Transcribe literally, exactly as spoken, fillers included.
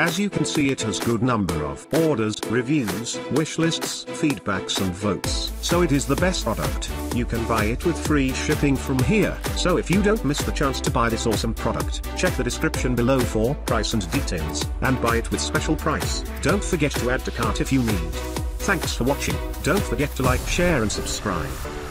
As you can see, it has good number of orders, reviews, wish lists, feedbacks and votes. So it is the best product. You can buy it with free shipping from here. So if you don't miss the chance to buy this awesome product, check the description below for price and details, and buy it with special price. Don't forget to add to cart if you need. Thanks for watching. Don't forget to like, share and subscribe.